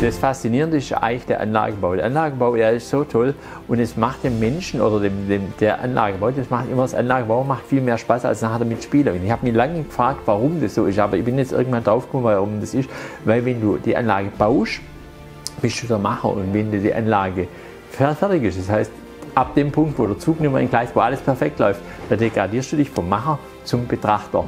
das Faszinierende ist eigentlich der Anlagenbau. Der Anlagenbau, der ist so toll und es macht dem Menschen oder der Anlagenbau, das Anlagenbau macht viel mehr Spaß als nachher damit Spielen. Und ich habe mich lange gefragt, warum das so ist, aber ich bin jetzt irgendwann drauf gekommen, warum das ist. Weil wenn du die Anlage baust, bist du der Macher und wenn die Anlage fertig ist, das heißt, ab dem Punkt, wo der Zug nicht mehr in Gleis, wo alles perfekt läuft, da degradierst du dich vom Macher zum Betrachter.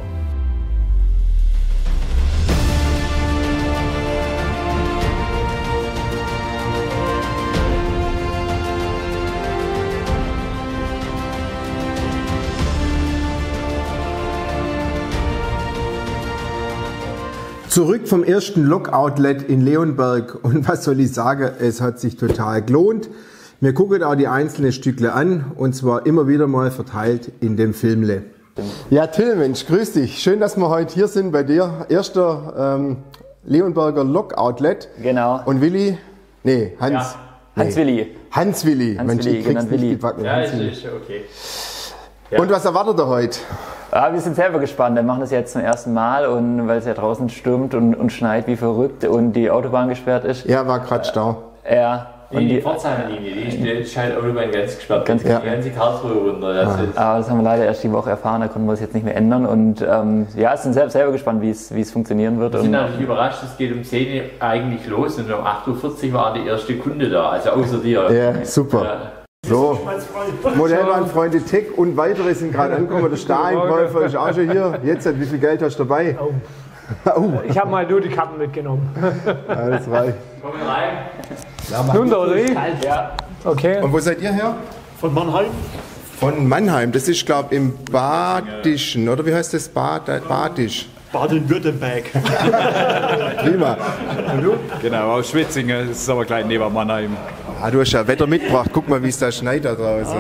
Zurück vom ersten Lok-Outlet in Leonberg und was soll ich sagen, es hat sich total gelohnt. Wir gucken auch die einzelnen Stückle an und zwar immer wieder mal verteilt in dem Filmle. Ja Till, Mensch, grüß dich. Schön, dass wir heute hier sind bei dir. Erster Leonberger Lok-Outlet. Genau. Und Willi, nee, Hans. Ja. Hans-Willi. Hans-Willi. Mensch, ich krieg's nicht gebacken. Ja, ist okay. Ja. Und was erwartet ihr heute? Ja, wir sind selber gespannt. Wir machen das jetzt zum ersten Mal und weil es ja draußen stürmt und schneit wie verrückt und die Autobahn gesperrt ist. Ja, war gerade Stau. Ja. Und die Pforzheim-Linie, die scheint Autobahn ganz gesperrt. Die ganze Karlsruhe runter. Aber das haben wir leider erst die Woche erfahren, da konnten wir es jetzt nicht mehr ändern. Und ja, sind selber gespannt, wie es funktionieren wird. Wir sind natürlich überrascht, es geht um 10 Uhr eigentlich los und um 8:40 Uhr war die erste Kunde da, also außer dir. Ja, super. Ja. So, Modellbahnfreunde Tech und weitere sind gerade angekommen. Der Stareinkäufer ist auch schon hier. Jetzt, wie viel Geld hast du dabei? Oh. Ich habe mal nur die Kappen mitgenommen. Alles reicht. Komm rein. Ja, nun oder wie? Ja. Okay. Und wo seid ihr her? Von Mannheim. Von Mannheim. Das ist, glaube ich, im Badischen, oder wie heißt das? Badisch. Baden-Württemberg. Prima. Und du? Genau, aus Schwitzingen, das ist aber gleich neben Mannheim. Ah, du hast ja Wetter mitgebracht, guck mal, wie es da schneit da draußen.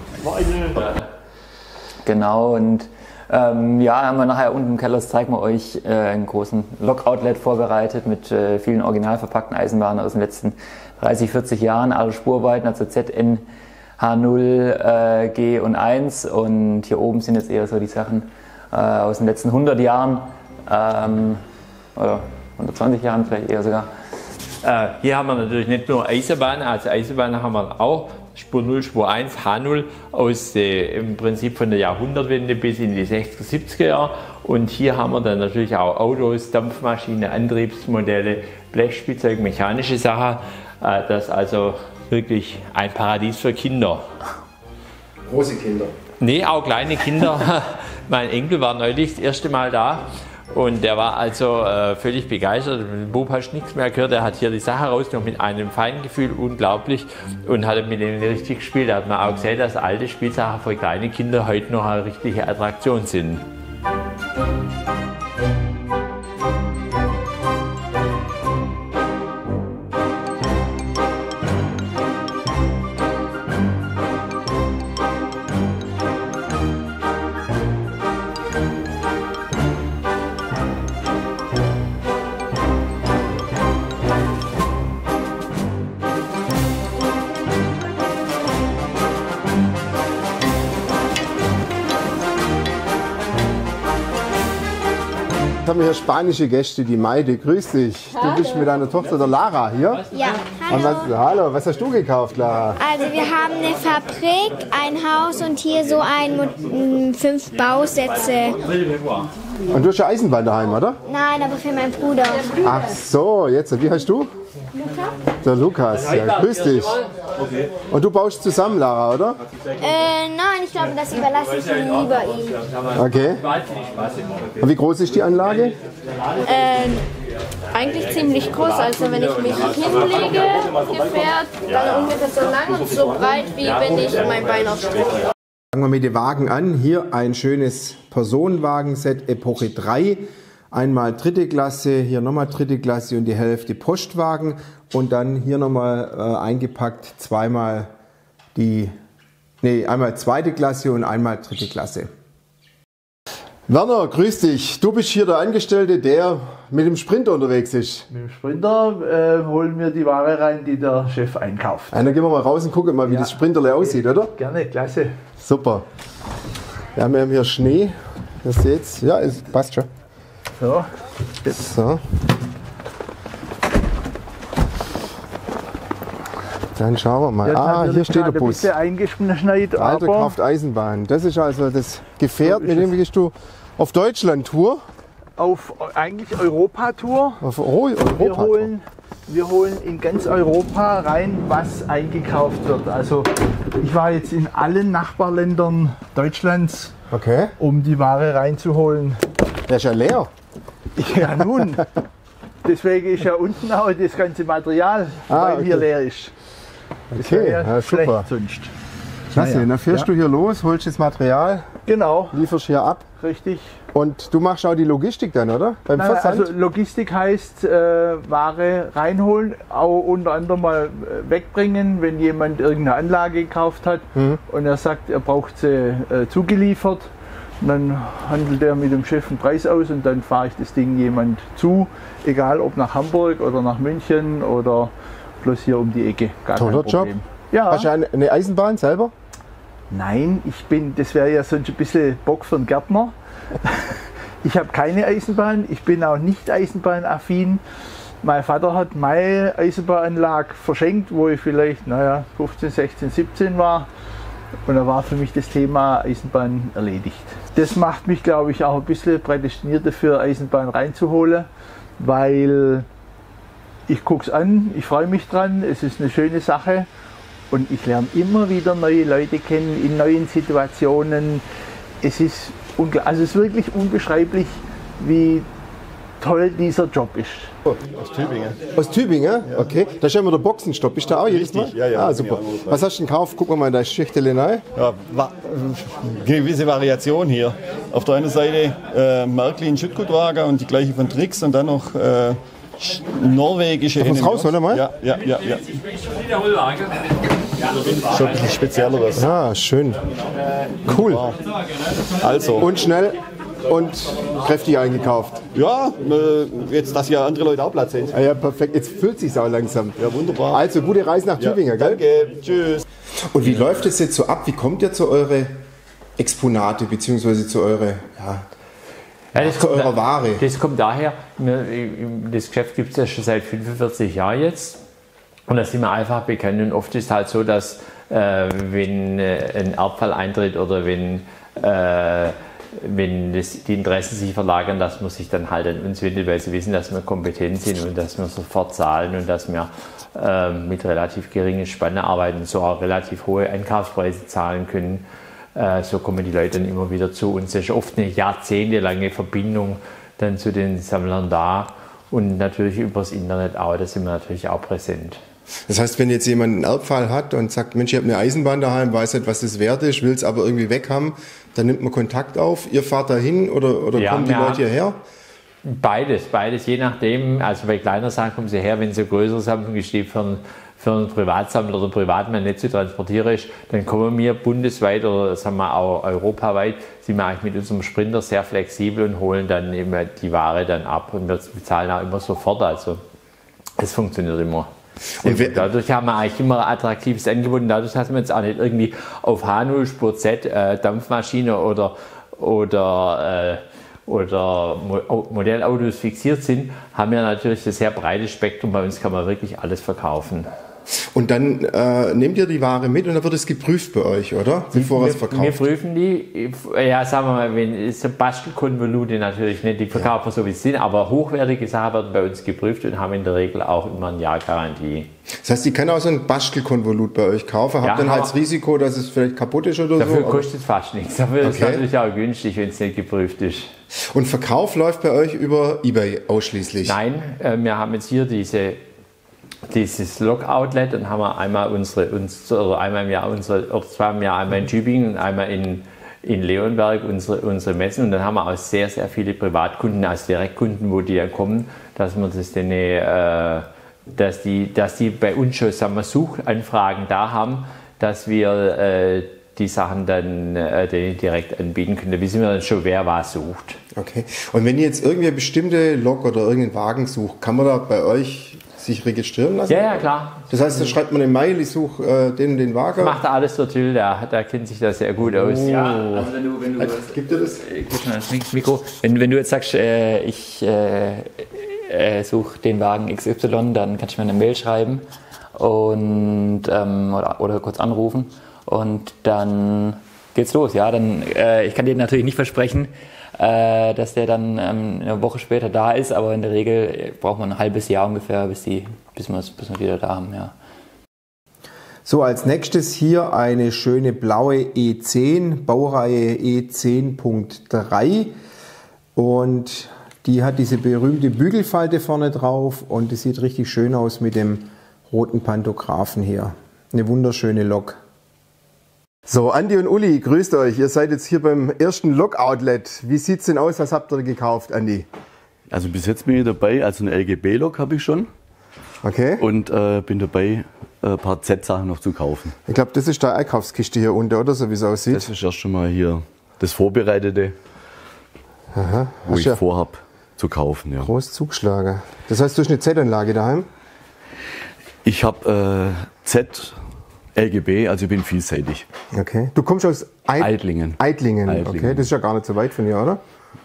Genau, und ja, haben wir nachher unten im Keller, das zeigen wir euch, einen großen Lok-Outlet vorbereitet mit vielen original verpackten Eisenbahnen aus den letzten 30, 40 Jahren, alle Spurweiten, also ZN, H0, G und 1 und hier oben sind jetzt eher so die Sachen aus den letzten 100 Jahren oder 120 Jahren vielleicht eher sogar. Hier haben wir natürlich nicht nur Eisenbahn, also Eisenbahn haben wir auch, Spur 0, Spur 1, H0 aus im Prinzip von der Jahrhundertwende bis in die 60er, 70er Jahre. Und hier haben wir dann natürlich auch Autos, Dampfmaschinen, Antriebsmodelle, Blechspielzeug, mechanische Sachen. Das ist also wirklich ein Paradies für Kinder. Große Kinder? Nee, auch kleine Kinder. Mein Enkel war neulich das erste Mal da. Und der war also völlig begeistert. Mit dem Bub hast du nichts mehr gehört. Er hat hier die Sache rausgenommen mit einem Feingefühl, unglaublich. Und hat mit denen richtig gespielt. Da hat man auch gesehen, dass alte Spielsachen für kleine Kinder heute noch eine richtige Attraktion sind. Jetzt haben wir hier spanische Gäste, die Maide. Grüß dich. Hallo. Du bist mit deiner Tochter, der Lara, hier? Ja, hallo. Hallo, was hast du gekauft, Lara? Also wir haben eine Fabrik, ein Haus und hier so 5 Bausätze. Und du hast ja Eisenbahn daheim, oder? Nein, aber für meinen Bruder. Ach so, jetzt. Wie heißt du? Lukas? Der Lukas. Ja, grüß dich. Und du baust zusammen, Lara, oder? Nein, ich glaube, das überlasse ich lieber ihm. Okay. Und wie groß ist die Anlage? Eigentlich ziemlich groß, also wenn ich mich hinlege, dann ungefähr so lang und so breit, wie wenn ich mein Bein ausstrecke. Fangen wir mit den Wagen an. Hier ein schönes Personenwagenset Epoche 3. Einmal dritte Klasse, hier nochmal dritte Klasse und die Hälfte Postwagen. Und dann hier nochmal eingepackt einmal zweite Klasse und einmal dritte Klasse. Werner, grüß dich. Du bist hier der Angestellte, der mit dem Sprinter unterwegs ist. Mit dem Sprinter holen wir die Ware rein, die der Chef einkauft. Dann gehen wir mal raus und gucken mal, wie das Sprinterle aussieht, oder? Gerne, klasse. Super. Ja, wir haben hier Schnee. Ihr seht's. Ja, es passt schon. So. So. Dann schauen wir mal. Ja, Hier steht der ein Bus. bisschen eingeschneit, Alte aber Kraft Eisenbahn. Das ist also das Gefährt, mit dem gehst du auf Deutschland-Tour. auf eigentlich Europatour. Auf Europa. Wir holen in ganz Europa rein, was eingekauft wird. Also ich war jetzt in allen Nachbarländern Deutschlands, Okay. um die Ware reinzuholen. Der ist ja leer. Ja nun, deswegen ist ja unten auch das ganze Material, weil okay. hier leer ist. Das Okay, wäre ja ja, schlecht super. sonst. Klasse, Naja, dann fährst du hier los, holst das Material, Genau, lieferst hier ab richtig. und du machst auch die Logistik dann, oder? Beim Nein, Versand? also Logistik heißt Ware reinholen, auch unter anderem mal wegbringen, wenn jemand irgendeine Anlage gekauft hat und er sagt, er braucht sie zugeliefert. Und dann handelt er mit dem Chef einen Preis aus und dann fahre ich das Ding jemand zu, egal ob nach Hamburg oder nach München oder bloß hier um die Ecke. Gar kein Toller Job. Problem. Ja. Hast du eine Eisenbahn selber? Nein, das wäre ja sonst ein bisschen Bock für einen Gärtner. Ich habe keine Eisenbahn, ich bin auch nicht eisenbahnaffin. Mein Vater hat meine Eisenbahnanlage verschenkt, wo ich vielleicht 15, 16, 17 war. Und da war für mich das Thema Eisenbahn erledigt. Das macht mich, glaube ich, auch ein bisschen prädestiniert dafür, Eisenbahn reinzuholen, weil ich gucke es an, ich freue mich dran, es ist eine schöne Sache. Und ich lerne immer wieder neue Leute kennen in neuen Situationen. Es ist wirklich unbeschreiblich, wie toll dieser Job ist. Aus Tübingen. Aus Tübingen? Ja. Okay. Da ist ja immer der Boxenstopp. Bist du da auch jedes Mal? Ja, ja. Super. Was hast du denn gekauft? Gucken wir mal in der Schüchtele rein. Ja, gewisse Variation hier. Auf der einen Seite Märklin Schüttgutwagen und die gleiche von Trix und dann noch norwegische. Darf ich raus, oder mal? Ja. Schon ein bisschen spezielleres. Ah, schön. Cool. Also. Und schnell und kräftig eingekauft. Ja, jetzt, dass ja andere Leute auch Platz sind. Ah ja, perfekt. Jetzt füllt sich auch langsam. Ja, wunderbar. Also gute Reise nach Tübingen, gell? Danke. Tschüss. Und wie läuft es jetzt so ab? Wie kommt ihr zu eure Exponate bzw. zu eure eurer Ware? Das kommt daher, das Geschäft gibt es ja schon seit 45 Jahren jetzt. Und da sind wir einfach bekannt. Und oft ist es halt so, dass wenn ein Erdfall eintritt oder wenn die Interessen sich verlagern, dass man sich dann halt an uns wendet, weil sie wissen, dass wir kompetent sind und dass wir sofort zahlen und dass wir mit relativ geringen Spanne arbeiten und so auch relativ hohe Einkaufspreise zahlen können. So kommen die Leute dann immer wieder zu uns. Es ist oft eine jahrzehntelange Verbindung dann zu den Sammlern da und natürlich übers Internet auch, da sind wir natürlich auch präsent. Das heißt, wenn jetzt jemand einen Erbfall hat und sagt, Mensch, ich habe eine Eisenbahn daheim, weiß nicht, was das wert ist, will es aber irgendwie weg haben, dann nimmt man Kontakt auf. Ihr fahrt da hin oder kommen die Leute hierher? Beides, je nachdem. Also bei kleiner Sachen kommen sie her, wenn sie größere Sammlung steht für einen Privatsammler oder Privatmann nicht zu transportieren ist, dann kommen wir bundesweit oder sagen wir auch europaweit, sind wir eigentlich mit unserem Sprinter sehr flexibel und holen dann eben die Ware dann ab und wir bezahlen auch immer sofort. Also es funktioniert immer. Und dadurch haben wir eigentlich immer ein attraktives Angebot und dadurch, dass wir jetzt auch nicht irgendwie auf H0 Spur Z Dampfmaschine oder Modellautos fixiert sind, haben wir natürlich ein sehr breites Spektrum. Bei uns kann man wirklich alles verkaufen. Und dann nehmt ihr die Ware mit und dann wird es geprüft bei euch, oder? Bevor ihr es verkauft. Wir prüfen die, ja, sagen wir mal, wenn es Bastelkonvolute natürlich nicht, die verkaufen wir so wie sie sind, aber hochwertige Sachen werden bei uns geprüft und haben in der Regel auch immer ein Jahr Garantie. Das heißt, ich kann auch so ein Bastelkonvolut bei euch kaufen, habt dann halt das Risiko, dass es vielleicht kaputt ist oder dafür so? Dafür kostet es fast nichts, dafür ist es natürlich auch günstig, wenn es nicht geprüft ist. Und Verkauf läuft bei euch über eBay ausschließlich? Nein, wir haben jetzt hier dieses Log-Outlet, dann haben wir einmal einmal im Jahr oder zweimal im Jahr einmal in Tübingen und einmal in Leonberg unsere Messen und dann haben wir auch sehr, sehr viele Privatkunden als Direktkunden, wo die dann kommen, dass wir das denen, dass die bei uns schon, sagen wir, Suchanfragen da haben, dass wir die Sachen dann denen direkt anbieten können. Da wissen wir dann schon, wer was sucht. Okay. Und wenn ihr jetzt irgendwie eine bestimmte Lok oder irgendeinen Wagen sucht, kann man da bei euch sich registrieren lassen? Ja, klar. Das heißt, da schreibt man eine Mail, ich suche den Wagen? Das macht alles der Till, der kennt sich da sehr gut aus. Ja, also wenn du gibt dir das? Mikro. Wenn du jetzt sagst, ich suche den Wagen XY, dann kannst du mir eine Mail schreiben und, oder kurz anrufen und dann geht's los. Ja, dann, ich kann dir natürlich nicht versprechen, dass der dann eine Woche später da ist, aber in der Regel braucht man ein halbes Jahr ungefähr, bis wir wieder da haben. Ja. So, als nächstes hier eine schöne blaue E10, Baureihe E10.3 und die hat diese berühmte Bügelfalte vorne drauf und die sieht richtig schön aus mit dem roten Pantographen hier. Eine wunderschöne Lok. So, Andi und Uli, grüßt euch. Ihr seid jetzt hier beim ersten Lok-Outlet. Wie sieht's denn aus? Was habt ihr gekauft, Andi? Also bis jetzt bin ich dabei, also eine LGB-Lok habe ich schon. Okay. Und bin dabei, ein paar Z-Sachen noch zu kaufen. Ich glaube, das ist die Einkaufskiste hier unten, oder so wie es aussieht? Das ist erst schon mal hier das Vorbereitete, aha, wo ich vorhab zu kaufen. Ja. Groß zugeschlagen. Das heißt, du hast eine Z-Anlage daheim? Ich habe LGB, also ich bin vielseitig. Okay. Du kommst aus Eitlingen. Eitlingen. Okay, das ist ja gar nicht so weit von hier, oder?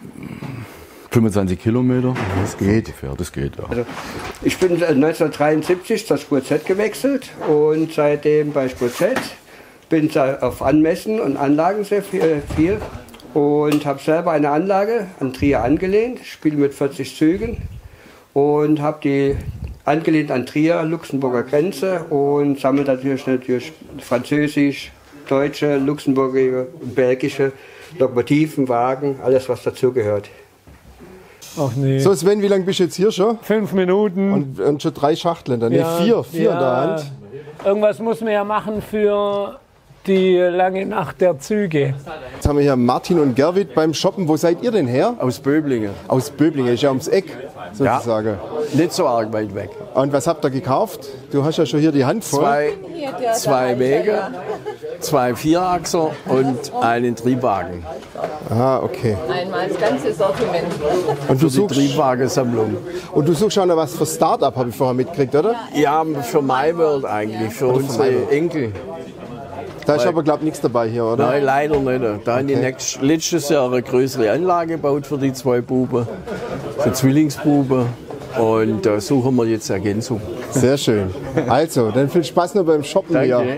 25 Kilometer. Das geht. Ungefähr, das geht, ja. Also, ich bin 1973 zur Spur Z gewechselt und seitdem bei Spur Z bin auf Anmessen und Anlagen sehr viel und habe selber eine Anlage an Trier angelehnt, spiele mit 40 Zügen und habe die angelehnt an Trier, Luxemburger Grenze und sammle natürlich französisch, deutsche, luxemburgische, belgische Lokomotiven, Wagen, alles was dazugehört. Ach nee. So Sven, wie lange bist du jetzt hier schon? 5 Minuten. Und schon 3 Schachteln, dann vier in der Hand. Irgendwas muss man ja machen für die lange Nacht der Züge. Jetzt haben wir hier Martin und Gerwit beim Shoppen. Wo seid ihr denn her? Aus Böblingen. Aus Böblingen, ist ja ums Eck sozusagen. Ja, nicht so arg weit weg. Und was habt ihr gekauft? Du hast ja schon hier die Hand voll. Zwei Wege, 2 Vierachser und einen Triebwagen. Ah, okay. Einmal das ganze Sortiment. Und du suchst die Triebwagensammlung. Und du suchst auch noch was für Start-up, habe ich vorher mitgekriegt, oder? Ja, für MyWorld eigentlich, für unsere Enkel. Da ist aber, glaube ich, nichts dabei hier, oder? Nein, leider nicht. Da haben die letztes Jahr eine größere Anlage gebaut für die 2 Buben, für Zwillingsbuben. Und da suchen wir jetzt Ergänzung. Sehr schön. Also, dann viel Spaß noch beim Shoppen. Danke. Hier.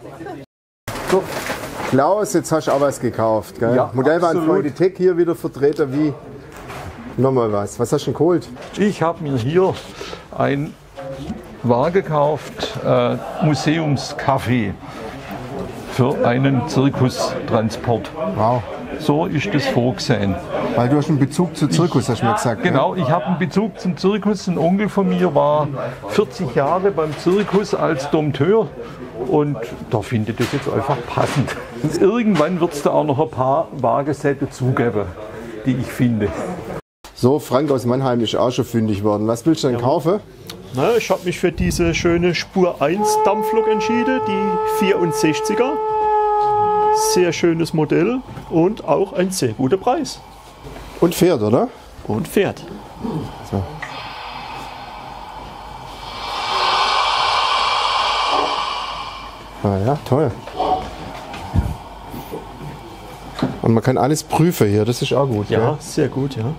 So, Klaus, jetzt hast du auch was gekauft, gell? Ja, Modellbahn Freude Tech hier wieder Vertreter wie nochmal was. Was hast du denn geholt? Ich habe mir hier ein Wagen gekauft, Museumskaffee für einen Zirkustransport. Wow. So ist das vorgesehen. Weil du hast einen Bezug zu Zirkus, hast du mir gesagt. Genau, ich habe einen Bezug zum Zirkus. Ein Onkel von mir war 40 Jahre beim Zirkus als Dompteur und da finde ich das jetzt einfach passend. Und irgendwann wird es da auch noch ein paar Wagensätze zugeben, die ich finde. So, Frank aus Mannheim ist auch schon fündig worden. Was willst du denn kaufen? Na, ich habe mich für diese schöne Spur 1 Dampflok entschieden, die 64er. Sehr schönes Modell und auch ein sehr guter Preis. Und fährt, oder? Und fährt. So. Ah ja, toll. Und man kann alles prüfen hier, das ist auch gut. Ja, gell? sehr gut, ja.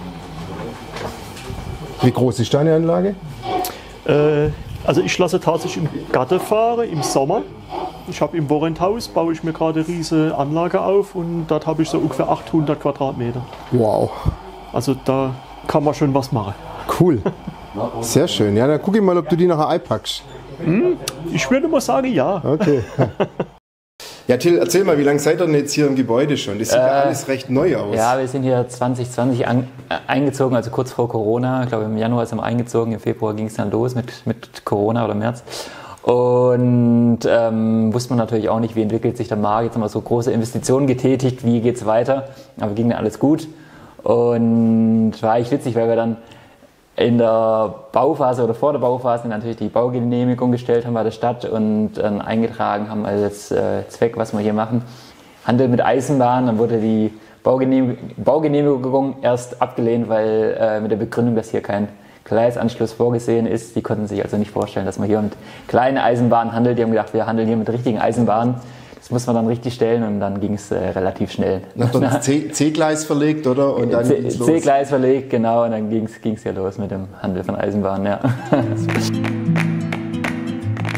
Wie groß ist deine Anlage? Also ich lasse tatsächlich im Garten fahren, im Sommer. Ich habe im Warrenthaus, baue ich mir gerade eine riesige Anlage auf und dort habe ich so ungefähr 800 Quadratmeter. Wow. Also da kann man schon was machen. Cool. Sehr schön. Ja, dann gucke ich mal, ob du die nachher einpackst. Ich würde mal sagen, ja. Okay. Ja, Till, erzähl mal, wie lange seid ihr denn jetzt hier im Gebäude schon? Das sieht ja alles recht neu aus. Ja, wir sind hier 2020 eingezogen, also kurz vor Corona. Ich glaube, im Januar sind wir eingezogen, im Februar ging es dann los mit Corona oder März. Und wusste man natürlich auch nicht, wie entwickelt sich der Markt. Jetzt haben wir so große Investitionen getätigt, wie geht es weiter. Aber ging dann alles gut. Und war eigentlich witzig, weil wir dann in der Bauphase oder vor der Bauphase natürlich die Baugenehmigung gestellt haben bei der Stadt und dann eingetragen haben als Zweck, was wir hier machen. Handel mit Eisenbahn, dann wurde die Baugenehmigung erst abgelehnt, weil mit der Begründung, dass hier kein Gleisanschluss vorgesehen ist. Die konnten sich also nicht vorstellen, dass man hier mit kleinen Eisenbahnen handelt. Die haben gedacht, wir handeln hier mit richtigen Eisenbahnen. Das muss man dann richtig stellen und dann ging es relativ schnell. Dann C-Gleis verlegt, oder? Und dann C-Gleis verlegt, genau. Und dann ging es ja los mit dem Handel von Eisenbahnen. Ja.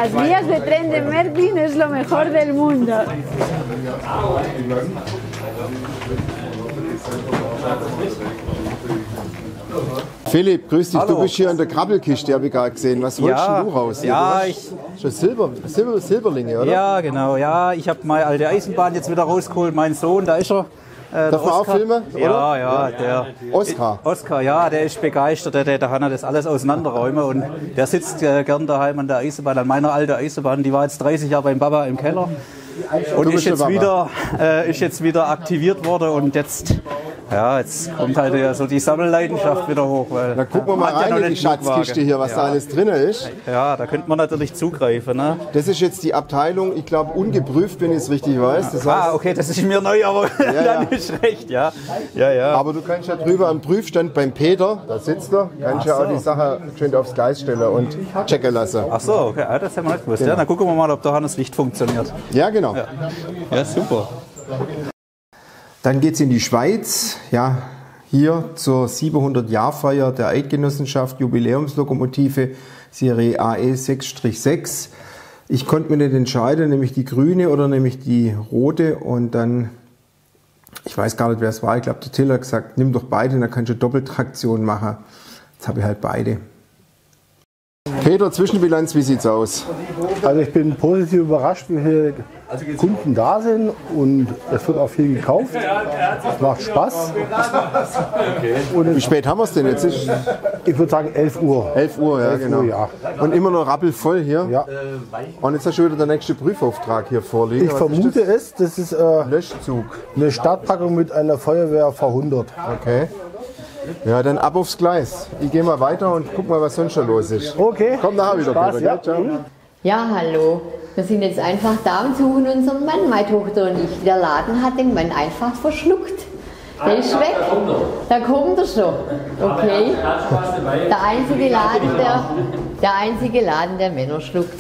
Las vías de tren de Märklin es lo mejor del mundo. Philipp, grüß dich. Hallo. Du bist hier in der Krabbelkiste, habe ich gerade gesehen. Was holst Ja, denn du raus? Hier? ja, Du hast schon Silberlinge, oder? Ja, genau. Ja, ich habe meine alte Eisenbahn jetzt wieder rausgeholt. Mein Sohn, da ist er. Darf man auch filmen, oder? Ja, ja. Der Oskar, ja, der ist begeistert. Der kann das alles auseinanderräumen. Und der sitzt gern daheim an der Eisenbahn, an meiner alten Eisenbahn. Die war jetzt 30 Jahre beim Papa im Keller. Und ist jetzt wieder aktiviert worden. Und jetzt kommt halt ja so die Sammelleidenschaft wieder hoch. Weil Dann gucken wir mal rein in die Schatzkiste hier, was da alles drin ist. Ja, da könnte man natürlich zugreifen. Ne? Das ist jetzt die Abteilung, ich glaube, ungeprüft, wenn ich es richtig weiß. Das heißt, okay, das ist mir neu, aber dann ist recht, ja. Aber du kannst ja drüber am Prüfstand beim Peter, da sitzt er, kannst ja auch die Sache schön aufs Gleis stellen und checken lassen. Ach so, okay, das haben wir nicht gewusst. Genau. Ja, dann gucken wir mal, ob da das Licht funktioniert. Ja, genau. Ja, super. Dann geht es in die Schweiz, ja, hier zur 700-Jahr-Feier der Eidgenossenschaft, Jubiläumslokomotive Serie AE 6-6. Ich konnte mir nicht entscheiden, nämlich die grüne oder nämlich die rote, und dann, ich weiß gar nicht, wer es war, ich glaube, der Till hat gesagt, nimm doch beide, dann kannst du Doppeltraktion machen. Jetzt habe ich halt beide. Peter, Zwischenbilanz, wie sieht's aus? Also ich bin positiv überrascht, wie viele Kunden da sind, und es wird auch viel gekauft. Es macht Spaß. Wie spät haben wir es denn jetzt? Ich würde sagen 11 Uhr. 11 Uhr, ja, 11 genau. Uhr, ja. Und immer noch rappelvoll hier? Ja. Und jetzt hast du wieder der nächste Prüfauftrag hier vorliegen. Ich vermute das ist Löschzug. Eine Startpackung mit einer Feuerwehr V100. Okay. Ja, dann ab aufs Gleis. Ich gehe mal weiter und guck mal, was sonst schon los ist. Okay. Komm nachher wieder, Spaß, Peter. ja. Ciao. Ja, hallo. Wir sind jetzt einfach da und suchen unseren Mann, meine Tochter und ich. Der Laden hat den Mann einfach verschluckt. Der ist weg. Da kommt er schon. Okay. Der einzige Laden, der Männer schluckt.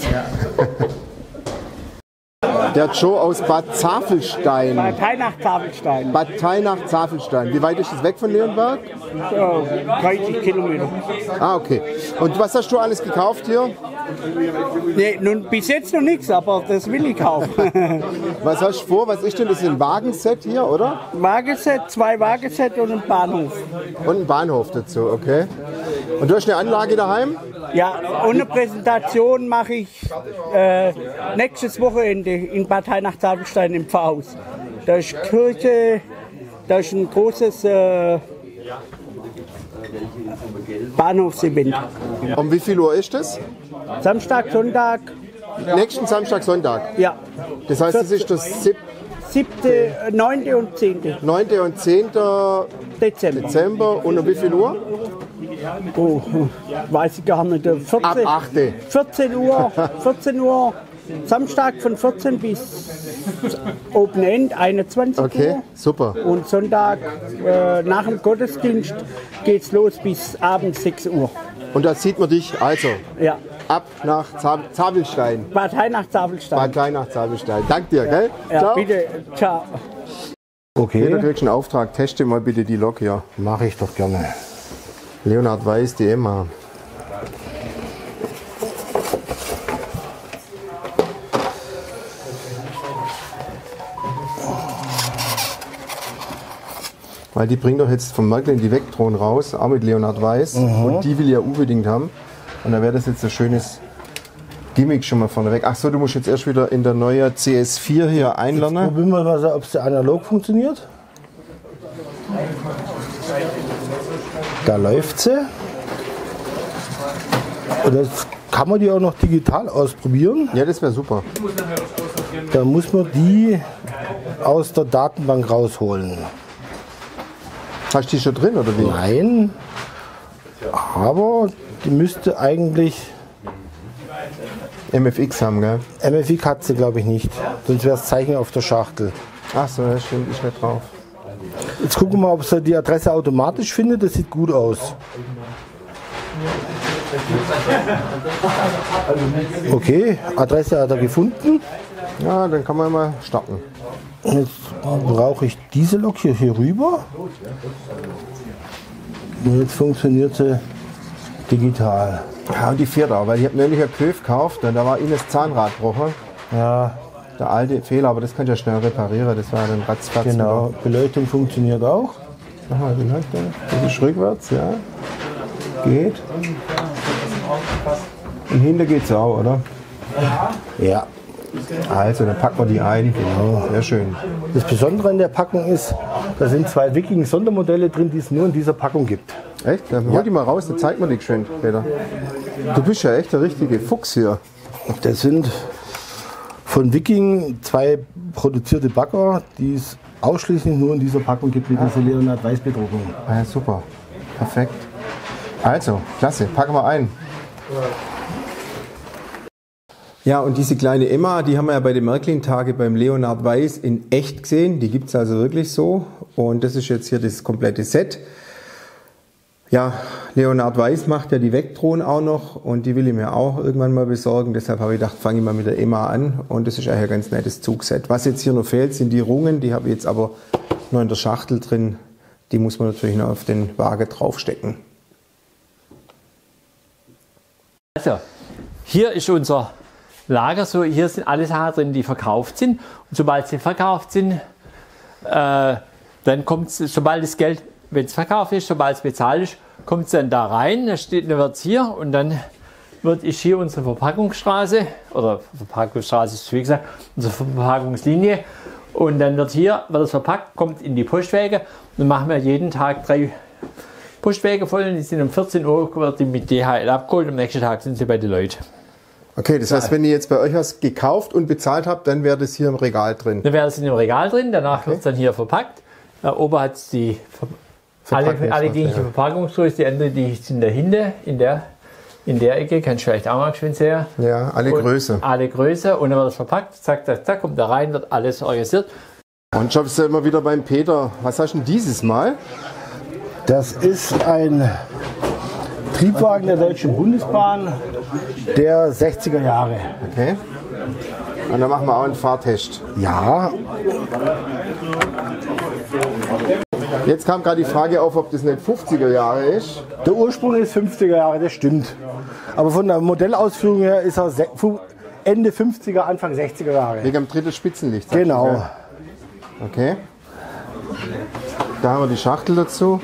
Der Joe aus Bad Zafelstein. Bad Teinach-Zafelstein. Bad Teinach-Zafelstein. Wie weit ist das weg von Leonberg? 30 Kilometer. Ah, okay. Und was hast du alles gekauft hier? Nee, nun, bis jetzt noch nichts, aber das will ich kaufen. Was hast du vor? Was ist denn das? Ein Wagenset hier, oder? Wagenset, 2 Wagenset und ein Bahnhof. Und ein Bahnhof dazu, okay. Und du hast eine Anlage daheim? Ja, und eine Präsentation mache ich nächstes Wochenende in Bad Teinach-Zafelstein im Pfarrhaus. Da ist Kirche, da ist ein großes Bahnhofsevent. Um wie viel Uhr ist das? Samstag, Sonntag. Nächsten Samstag, Sonntag? Ja. Das heißt, das ist das 7., 9. und 10. 9. und 10. Dezember. Und um wie viel Uhr? Oh, weiß ich gar nicht. 14, Ab 8. 14 Uhr. 14 Uhr. Samstag von 14 bis Open End, 21 Okay, Uhr. super. Und Sonntag nach dem Gottesdienst geht's los bis abends 6 Uhr. Und da sieht man dich also Ja. ab nach Zafelstein. Bad Teinach-Zafelstein. Bad Teinach-Zafelstein. Dank dir, gell? Ja, Ciao. bitte. Ciao. Okay. Jeder kriegt einen Auftrag. Teste mal bitte die Lok hier. Mache ich doch gerne. Leonhard Weiß, die Emma. Weil die bringt doch jetzt vom Märklin die Vectron raus, auch mit Leonhard Weiß. Und die will ja unbedingt haben. Und da wäre das jetzt ein schönes Gimmick schon mal vorneweg. Ach so, du musst jetzt erst wieder in der neuen CS4 hier einlernen. Jetzt probieren wir mal, ob es analog funktioniert. Da läuft sie. Und jetzt kann man die auch noch digital ausprobieren. Ja, das wäre super. Da muss man die aus der Datenbank rausholen. Hast du die schon drin oder wie? Nein, aber die müsste eigentlich MFX haben, gell? MFX hat sie, glaube ich, nicht. Sonst wäre das Zeichen auf der Schachtel. Ach so, das stimmt, ist nicht drauf. Jetzt gucken wir mal, ob sie die Adresse automatisch findet. Das sieht gut aus. Okay, Adresse hat er gefunden. Ja, dann kann man mal starten. Jetzt brauche ich diese Lok hier rüber. Und jetzt funktioniert sie digital. Ja, und die fährt auch, weil ich habe neulich ein Köf gekauft und da war innen das Zahnrad gebrochen. Ja. Der alte Fehler, aber das kann ich ja schnell reparieren, das war dann ratzfatz. Genau, Beleuchtung funktioniert auch. Nochmal Beleuchtung, das ist rückwärts, ja. Geht. Und hinten geht's auch, oder? Ja. Also, dann packen wir die ein. Genau. Sehr schön. Das Besondere an der Packung ist, da sind 2 Viking-Sondermodelle drin, die es nur in dieser Packung gibt. Echt? Dann hol die mal raus, dann zeigt man die schön, Peter. Du bist ja echt der richtige Fuchs hier. Das sind von Viking 2 produzierte Bagger, die es ausschließlich nur in dieser Packung gibt mit dieser Leonhard Weiß-Bedruckung. Ah, ja, super. Perfekt. Also, klasse. Packen wir ein. Ja, und diese kleine Emma, die haben wir ja bei den Märklin-Tage beim Leonhard Weiß in echt gesehen. Die gibt es also wirklich so. Und das ist jetzt hier das komplette Set. Ja, Leonhard Weiß macht ja die Vectron auch noch und die will ich mir auch irgendwann mal besorgen. Deshalb habe ich gedacht, fange ich mal mit der Emma an und das ist eigentlich ein ganz nettes Zugset. Was jetzt hier noch fehlt, sind die Rungen. Die habe ich jetzt aber noch in der Schachtel drin. Die muss man natürlich noch auf den Wagen draufstecken. Also, hier ist unser Lager. So, hier sind alle Sachen drin, die verkauft sind. Und sobald sie verkauft sind, dann kommt es, sobald das Geld, wenn es verkauft ist, sobald es bezahlt ist, kommt es dann da rein, dann wird es hier und dann ist hier unsere Verpackungsstraße, oder Verpackungsstraße ist wie gesagt, unsere Verpackungslinie und dann wird es verpackt, kommt in die Postwege und dann machen wir jeden Tag 3 Postwege voll und die sind um 14 Uhr wird die mit DHL abgeholt und am nächsten Tag sind sie bei den Leuten. Okay, das heißt, wenn ihr jetzt bei euch was gekauft und bezahlt habt, dann wäre das hier im Regal drin? Dann wäre es in dem Regal drin, danach wird es dann hier verpackt. Da oben hat es die alle gleiche Verpackungsgröße, die andere die sind dahinter, in der Ecke, kannst du vielleicht auch mal schön sehen. Ja, alle Größe. Alle Größe und dann wird es verpackt, zack, zack, zack, kommt da rein, wird alles organisiert. Und schon bist du immer wieder beim Peter. Was hast du denn dieses Mal? Das ist ein Triebwagen der Deutschen Bundesbahn der 60er Jahre. Okay. Und dann machen wir auch einen Fahrtest. Ja. Jetzt kam gerade die Frage auf, ob das nicht 50er Jahre ist. Der Ursprung ist 50er Jahre, das stimmt. Aber von der Modellausführung her ist er Ende 50er, Anfang 60er Jahre. Wegen am dritten Spitzenlicht. Genau. Okay. Da haben wir die Schachtel dazu.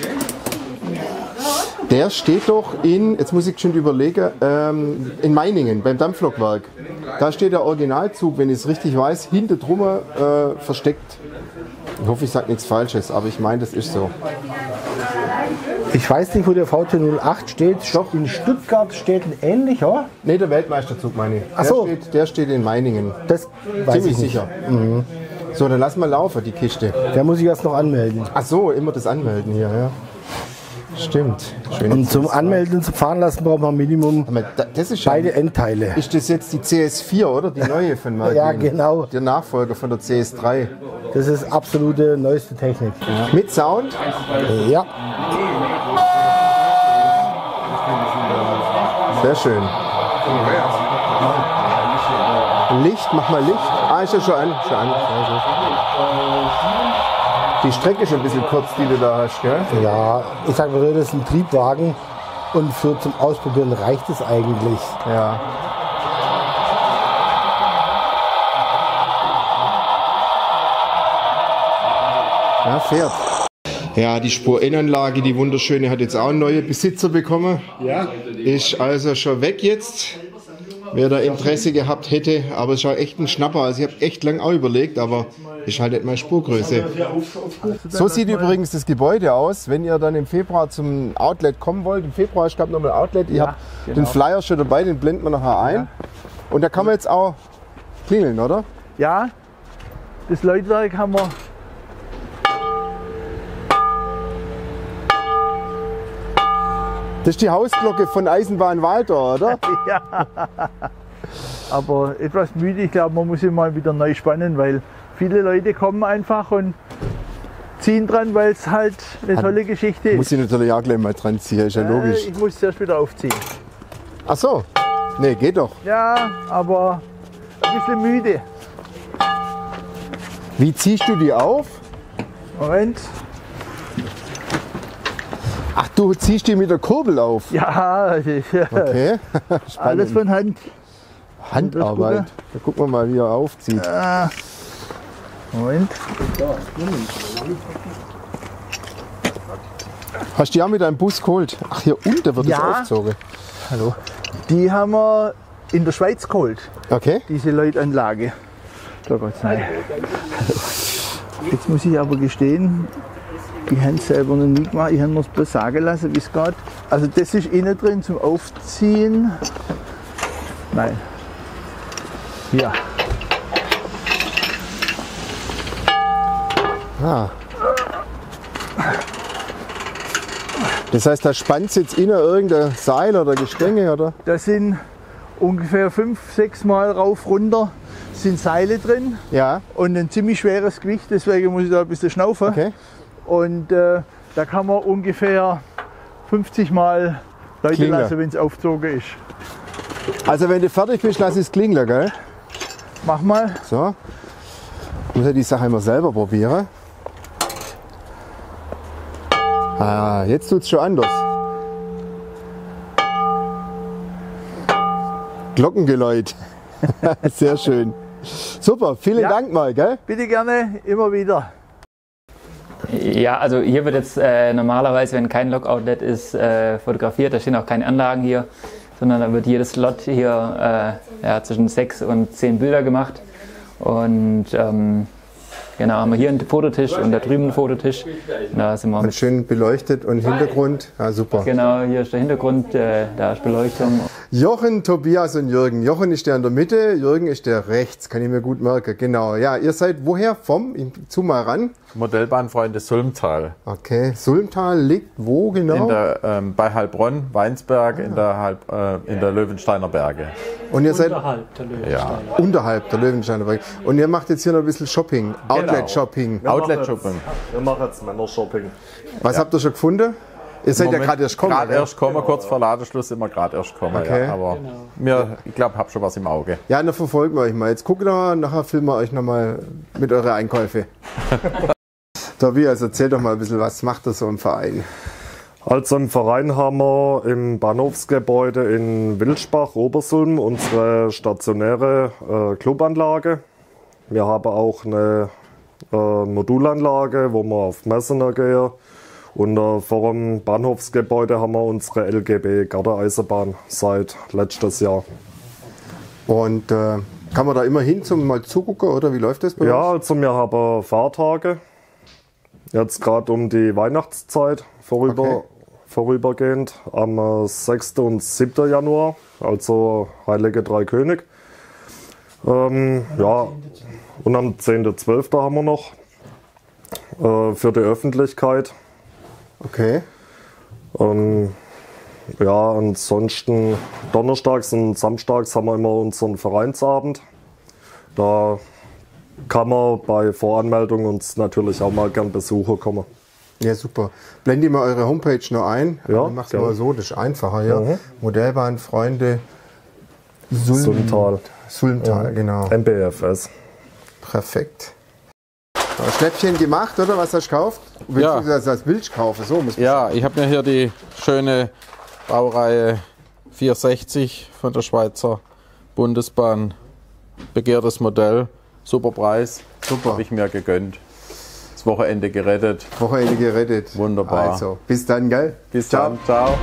Der steht doch in, jetzt muss ich schon überlegen, in Meiningen, beim Dampflokwerk. Da steht der Originalzug, wenn ich es richtig weiß, hinter drum versteckt. Ich hoffe, ich sage nichts Falsches, aber ich meine, das ist so. Ich weiß nicht, wo der VT08 steht. Doch. In Stuttgart steht ein ähnlicher. Ne, der Weltmeisterzug meine ich. Ach so. Der steht in Meiningen. Das weiß ziemlich ich nicht. Sicher. Mhm. So, dann lass mal laufen, die Kiste. Der muss ich erst noch anmelden. Ach so, immer das Anmelden hier, ja. Stimmt. Und zum Anmelden und zum Fahren lassen braucht man Minimum das ist beide Endteile. Ist das jetzt die CS4, oder? Die neue von Märklin? Ja, genau. Der Nachfolger von der CS3. Das ist absolute neueste Technik. Ja. Mit Sound? Ja. Sehr schön. Licht, mach mal Licht. Ah, ist ja schon an. Die Strecke ist ein bisschen kurz, die du da hast, gell? Ja, ich sag mal, das ist ein Triebwagen und zum Ausprobieren reicht es eigentlich. Ja. Ja, fährt. Ja, die Spur-N-Anlage, die wunderschöne, hat jetzt auch neue Besitzer bekommen. Ja. Ist also schon weg jetzt. Wer da Interesse gehabt hätte, aber es ist auch echt ein Schnapper. Also ich habe echt lang auch überlegt, aber ist halt nicht meine Spurgröße. So sieht übrigens das Gebäude aus, wenn ihr dann im Februar zum Outlet kommen wollt. Im Februar ist, glaube ich, nochmal Outlet. Ich habe den Flyer schon dabei, den blenden wir nachher ein. Und da kann man jetzt auch klingeln, oder? Ja, das Leutwerk haben wir. Das ist die Hausglocke von Eisenbahn Walter, oder? Ja. Aber etwas müde, ich glaube, man muss ihn mal wieder neu spannen, weil viele Leute kommen einfach und ziehen dran, weil es halt eine tolle Geschichte ist. Muss ich natürlich auch gleich mal dran ziehen, ist ja logisch. Ich muss es erst wieder aufziehen. Ach so, nee, geht doch. Ja, aber ein bisschen müde. Wie ziehst du die auf? Moment. Ach, du ziehst die mit der Kurbel auf? Ja, okay. Alles von Hand. Handarbeit. Da gucken wir mal, wie er aufzieht. Moment. Hast du die auch mit einem Bus geholt? Ach, hier unten wird es aufgezogen. Hallo. Die haben wir in der Schweiz geholt. Okay. Diese Leutanlage. Da geht's rein. Jetzt muss ich aber gestehen, ich habe es selber noch nie gemacht. Ich habe mir es bloß sagen lassen, wie es geht. Also das ist innen drin zum Aufziehen. Nein. Ja. Ah. Das heißt, da spannt jetzt innen irgendein Seil oder Gestänge, oder? Da sind ungefähr 5-6 Mal rauf runter sind Seile drin. Ja. Und ein ziemlich schweres Gewicht, deswegen muss ich da ein bisschen schnaufen. Okay. Und da kann man ungefähr 50 Mal Leute Klingler lassen, wenn es aufgezogen ist. Also wenn du fertig bist, lass es klingeln, gell? Mach mal. So. Ich muss ja die Sache immer selber probieren. Ah, jetzt tut es schon anders. Glockengeläut. Sehr schön. Super, vielen Dank mal, gell? Bitte gerne, immer wieder. Ja, also hier wird jetzt normalerweise, wenn kein Lockoutlet ist, fotografiert. Da stehen auch keine Anlagen hier, sondern da wird jedes Slot hier zwischen 6 und 10 Bilder gemacht. Und genau, haben wir hier einen Fototisch und da drüben einen Fototisch. Da sind wir und schön beleuchtet und Hintergrund. Ja, super. Genau, hier ist der Hintergrund, da ist Beleuchtung. Jochen, Tobias und Jürgen. Jochen ist der in der Mitte, Jürgen ist der rechts, kann ich mir gut merken. Genau, ja, ihr seid woher? Ich zu mal ran. Modellbahnfreunde Sulmtal. Okay, Sulmtal liegt wo genau? Bei Heilbronn, Weinsberg, in der Löwensteiner Berge. Und ihr seid unterhalb der Löwensteiner. Ja, unterhalb der Löwensteiner Berge. Und ihr macht jetzt hier noch ein bisschen Shopping, Outlet-Shopping. Outlet-Shopping. Wir machen jetzt Männer-Shopping. Was habt ihr schon gefunden? Ihr seid ja gerade erst gekommen. Gerade erst kommen, kurz vor Ladeschluss sind wir gerade erst gekommen. Okay. Ja, aber ich glaube, habe schon was im Auge. Ja, dann verfolgen wir euch mal. Jetzt gucken wir, nachher filmen wir euch nochmal mit euren Einkäufe. Tobias, erzähl doch mal ein bisschen, was macht ihr so im Verein? Also im Verein haben wir im Bahnhofsgebäude in Wilsbach, Obersulm, unsere stationäre Clubanlage. Wir haben auch eine Modulanlage, wo wir auf Messen gehen. Und vor dem Bahnhofsgebäude haben wir unsere LGB Garde-Eisenbahn seit letztes Jahr. Und kann man da immer hin zum mal zugucken, oder wie läuft das bei uns? Ja, also wir haben Fahrtage. Jetzt gerade um die Weihnachtszeit vorübergehend am 6. und 7. Januar, also Heilige Drei König. Ja, und am 10.12. haben wir noch für die Öffentlichkeit. Okay. Ja, ansonsten donnerstags und samstags haben wir immer unseren Vereinsabend. Da kann man bei Voranmeldung uns natürlich auch mal gern besuchen kommen. Ja, super. Blende mal eure Homepage noch ein. Ja, dann machst du mal so, das ist einfacher. Ja. Modellbahnfreunde Sulmtal. Sulmtal, genau. MBFS. Perfekt. Schnäppchen gemacht, oder? Was hast du gekauft? Ja. Willst du das Bild kaufen? So muss man sagen. Ich habe mir hier die schöne Baureihe 460 von der Schweizer Bundesbahn. Begehrtes Modell, super Preis. Super. Habe ich mir gegönnt. Das Wochenende gerettet. Wochenende gerettet. Wunderbar. Also, bis dann, gell? Bis dann. Ciao.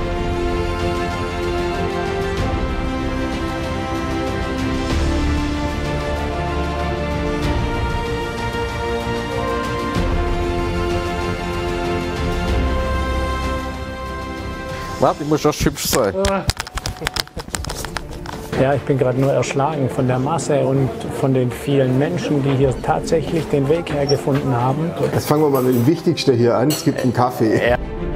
Warte, ich muss doch hübsch sein. Ja, ich bin gerade nur erschlagen von der Masse und von den vielen Menschen, die hier tatsächlich den Weg hergefunden haben. Jetzt fangen wir mal mit dem Wichtigsten hier an. Es gibt einen Kaffee. Ja.